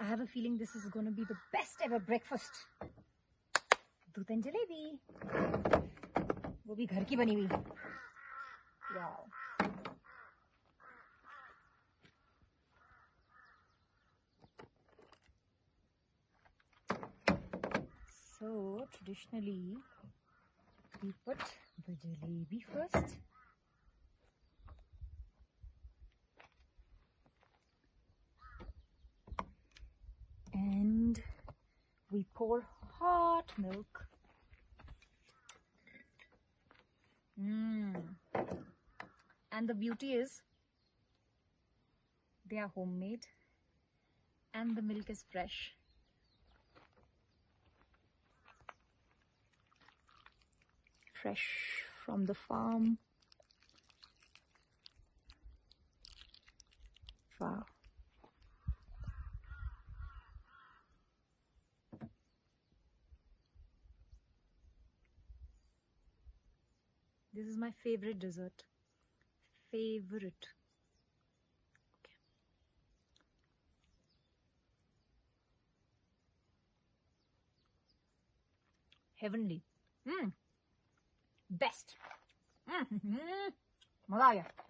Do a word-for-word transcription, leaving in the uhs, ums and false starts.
have a feeling this is going to be the best ever breakfast. दूध and jalebi, वो भी घर की बनी हुई. Wow. So traditionally we put the jalebi first. And we pour hot milk. Mm. And the beauty is they are homemade and the milk is fresh. Fresh from the farm. Wow. This is my favorite dessert. Favorite. Okay. Heavenly. Mm. Best. Mm. मजा आ गया.